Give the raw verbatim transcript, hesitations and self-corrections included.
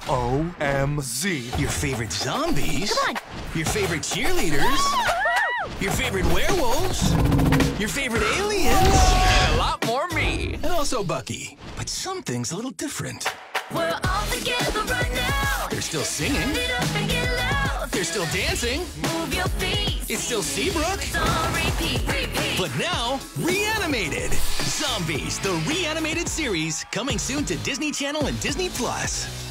O M Z. Your favorite zombies. Come on. Your favorite cheerleaders. Your favorite werewolves. Your favorite aliens. And a lot more me. And also Bucky. But something's a little different. We're all together right now. They're still singing. Get up and get loud. They're still dancing. Move your feet. It's still Seabrook. It's on repeat, repeat. But now, reanimated. Zombies, the reanimated series, coming soon to Disney Channel and Disney Plus.